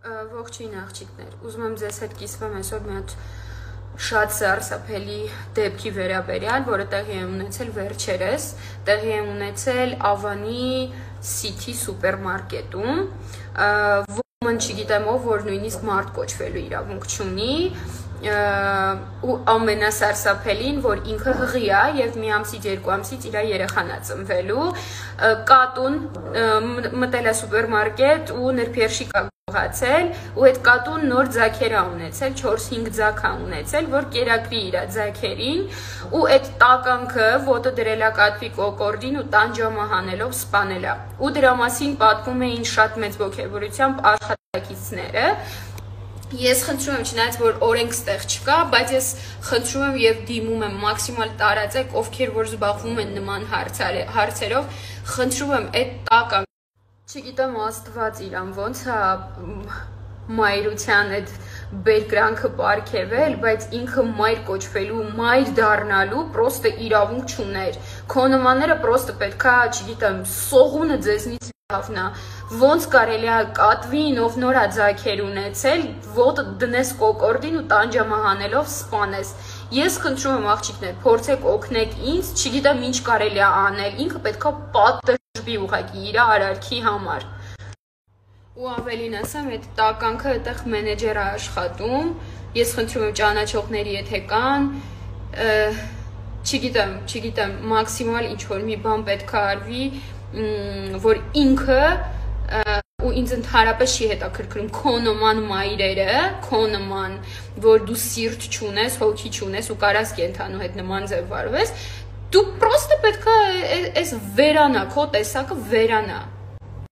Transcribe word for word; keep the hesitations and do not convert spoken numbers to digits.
Ողջույն աղջիկներ, ուզում եմ ձեզ հետ կիսվեմ այսօր մի հատ շատ սարսափելի դեպքի վերաբերյալ, որը տեղի է ունեցել վերջերս, տեղի է ունեցել Ավանի City սուպերմարկետում, ոմն չգիտեմ ով, որ նույնիսկ մարդ կոչվելու իրավունք չունի, ու ամենասարսափելին, որ ինքը հղի է եւ մի ամսից երկու ամսից իր երեխան է ծնվելու, կատուն մտել է սուպերմարկետ ու նրբերշիկ է գողացել ու այդ կատուն նոր ձագեր է ունեցել, չորս-հինգ ձագ է ունեցել, որ կերակրի իր ձագերին ու այդ տականքը ոտը դրել է կատվի կոկորդին ու տանջամը հանելով սպանել է։ Ու դրա մասին պատմում էին շատ մեծ ոգևորությամբ աշխատակիցները։ Ես խնդրում եմ, չնայած որ օրենք ստեղ չկա, բայց ես խնդրում եմ եւ դիմում եմ մաքսիմալ տարածեք, ովքեր որ զբաղվում են նման հարցերով, խնդրում եմ այդ տական, չգիտեմ Աստված իրան ոնց է մայրության այդ բերկրանքը պարգևել, բայց ինքը մայր կոչվելու, մայր դառնալու պրոստը իրավունք չուներ։ Քո նմանները պրոստը պետքա, չգիտեմ, սողունը ձեզնից լավնա, ոնց կարելի է կատվին, ով նոր է ձագեր ունեցել, ոտը դնես կոկորդին ու տանջամը հանելով սպանես։ Ես խնդրում եմ աղջիկներ, փորձեք օգնեք ինձ, չգիտեմ ինչ կարելի է անել, ինքը պետքա պատժվի ուղղակի իր արարքի համար։ Ու ավելին ասեմ, այդ տականքը այդտեղ մենեջեր է աշխատում, ես խնդրում եմ ճանաչողների եթե կան, չգիտեմ, չգիտեմ, մաքսիմալ ինչ որ մի բան պետք է արվի, որ ինքը ու ինձ ընդհանրապես չի հետաքրքրում քո նման մայրերը, քո նման, որ դու սիրտ չունես, հոգի չունես ու կարաս կենթանու հետ նման ձև վարվես, դու պրոստը պետք է այս վերանա, քո տեսակը վերանա։